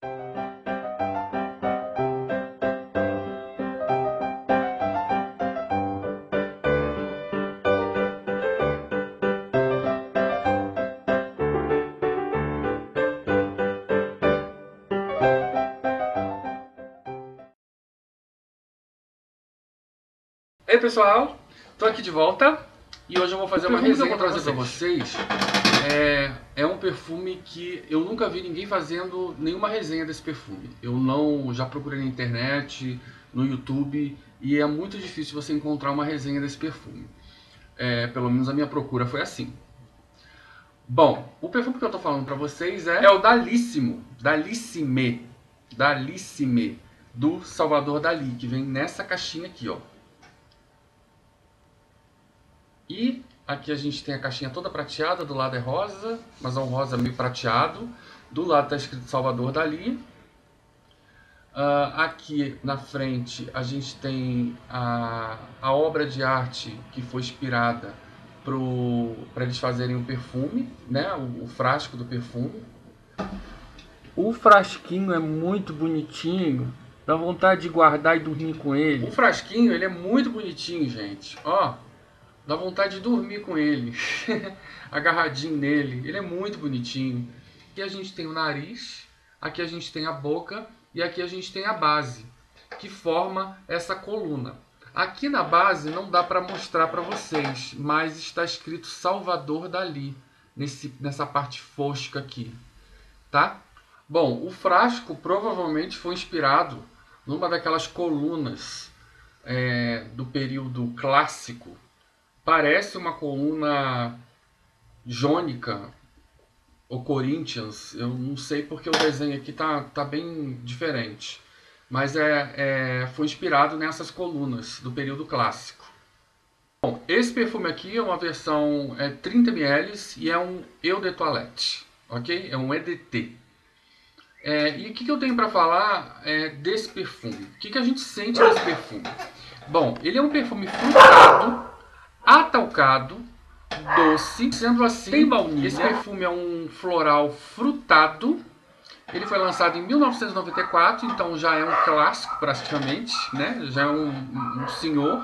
Ei pessoal, tô aqui de volta e hoje eu vou fazer uma resenha para trazer para vocês. É um perfume que eu nunca vi ninguém fazendo nenhuma resenha desse perfume. Já procurei na internet, no YouTube, e é muito difícil você encontrar uma resenha desse perfume. Pelo menos a minha procura foi assim. Bom, o perfume que eu tô falando para vocês é o Dalissime, do Salvador Dalí, que vem nessa caixinha aqui, ó. E aqui a gente tem a caixinha toda prateada, do lado é rosa, mas é um rosa meio prateado. Do lado está escrito Salvador Dalí. Aqui na frente a gente tem a obra de arte que foi inspirada para eles fazerem o perfume, né? O frasco do perfume. O frasquinho é muito bonitinho, dá vontade de guardar e dormir com ele. O frasquinho ele é muito bonitinho, gente. Ó. Dá vontade de dormir com ele, agarradinho nele, ele é muito bonitinho. Aqui a gente tem o nariz, aqui a gente tem a boca e aqui a gente tem a base, que forma essa coluna. Aqui na base não dá para mostrar para vocês, mas está escrito Salvador Dalí, nessa parte fosca aqui, tá? Bom, o frasco provavelmente foi inspirado numa daquelas colunas do período clássico. Parece uma coluna jônica ou Corinthians, eu não sei porque o desenho aqui tá bem diferente. Mas foi inspirado nessas colunas do período clássico. Bom, esse perfume aqui é uma versão 30 ml e é um Eau de Toilette, ok? É um EDT. E o que eu tenho para falar desse perfume? O que a gente sente nesse perfume? Bom, ele é um perfume frutado, atalcado, doce, sendo assim, tem baunilha. Esse perfume é um floral frutado. Ele foi lançado em 1994, então já é um clássico praticamente, né? Já é um senhor.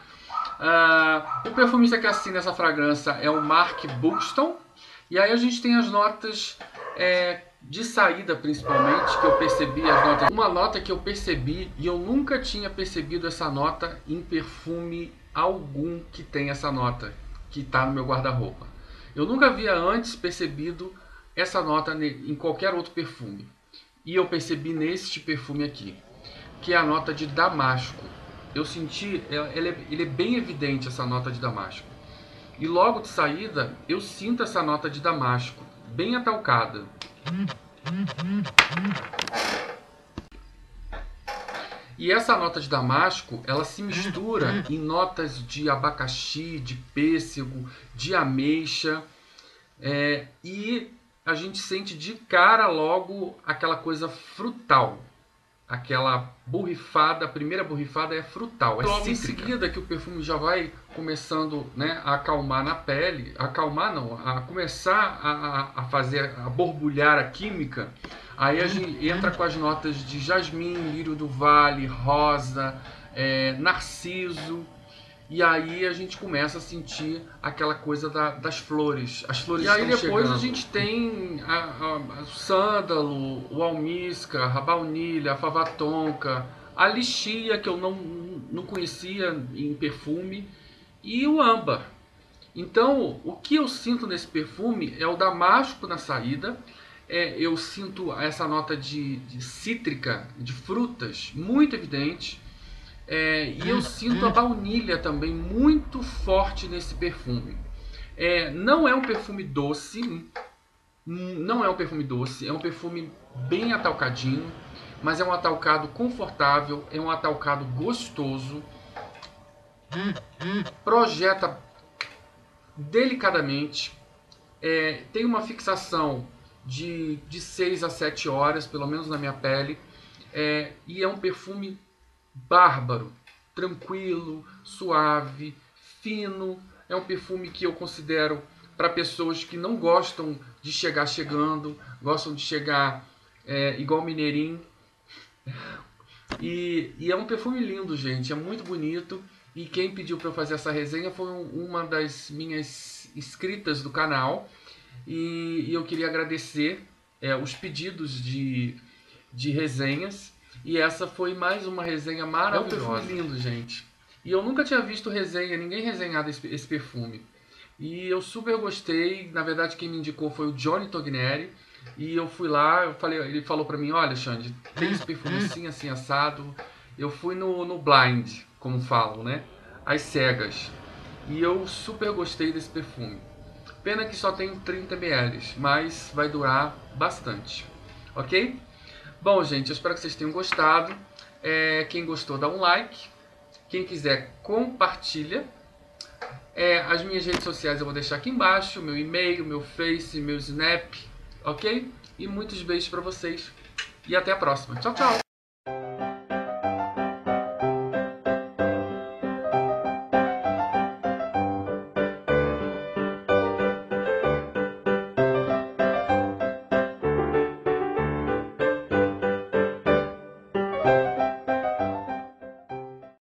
O perfumista que assina essa fragrância é o Mark Buxton. E aí a gente tem as notas de saída, principalmente, que eu percebi as notas. Uma nota que eu percebi e eu nunca tinha percebido essa nota em perfume algum que tem essa nota, que está no meu guarda-roupa. Eu nunca havia antes percebido essa nota em qualquer outro perfume. E eu percebi perfume aqui, que é a nota de damasco. Eu senti, ele é bem evidente essa nota de damasco. E logo de saída, eu sinto essa nota de damasco, bem atalcada. E essa nota de damasco, ela se mistura em notas de abacaxi, de pêssego, de ameixa. E a gente sente de cara logo aquela coisa frutal. Aquela borrifada, a primeira borrifada é frutal, é logo em seguida que o perfume já vai começando, né, a acalmar na pele, acalmar não, a começar a borbulhar a química. Aí a gente entra com as notas de jasmim, lírio do vale, rosa, narciso. E aí a gente começa a sentir aquela coisa das flores. As flores estão chegando. E aí depois a gente tem o sândalo, o almíscar, a baunilha, a fava tonka, a lixia, que eu não conhecia em perfume, e o âmbar. Então, o que eu sinto nesse perfume é o damasco na saída. Eu sinto essa nota de cítrica, de frutas, muito evidente. E eu sinto a baunilha também muito forte nesse perfume. Não é um perfume doce, é um perfume bem atalcadinho, mas é um atalcado confortável, é um atalcado gostoso, projeta delicadamente, tem uma fixação de 6 a 7 horas, pelo menos na minha pele, e é um perfume bárbaro, tranquilo, suave, fino. É um perfume que eu considero para pessoas que não gostam de chegar chegando, gostam de chegar igual mineirinho. E é um perfume lindo, gente, é muito bonito. E quem pediu para eu fazer essa resenha foi uma das minhas inscritas do canal. E eu queria agradecer os pedidos de resenhas. E essa foi mais uma resenha maravilhosa. É um perfume lindo, gente. E eu nunca tinha visto ninguém resenhar esse perfume. E eu super gostei. Na verdade, quem me indicou foi o Johnny Togneri. E eu fui lá, ele falou pra mim, olha, Xande, tem esse perfume assim, assim, assado. Eu fui no blind, como falam, né? Às cegas. E eu super gostei desse perfume. Pena que só tem 30 ml, mas vai durar bastante. Ok? Bom, gente, eu espero que vocês tenham gostado. Quem gostou, dá um like. Quem quiser, compartilha. As minhas redes sociais eu vou deixar aqui embaixo. Meu e-mail, meu Face, meu Snap. Ok? E muitos beijos pra vocês. E até a próxima. Tchau, tchau!